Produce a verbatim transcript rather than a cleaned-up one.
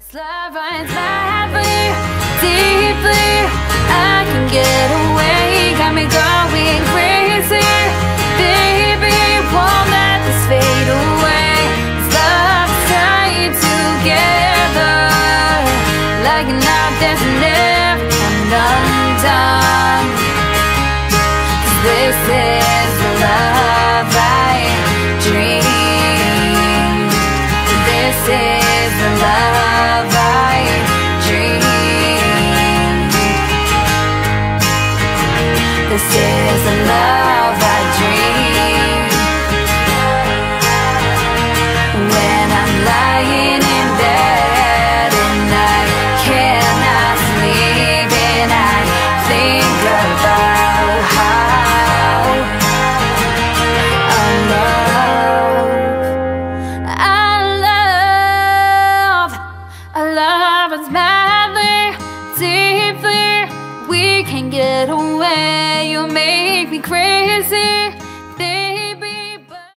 Love runs madly, deeply. I can get away, got me going crazy. Baby, won't let this fade away. This love's tied together like a knot that's never come undone. 'Cause this is the love I dream. This is the love I dream. This is the love I dream. When I'm lying in bed and I cannot sleep and I think about how I love, I love, I love us madly, deeply. We can get away, you make me crazy.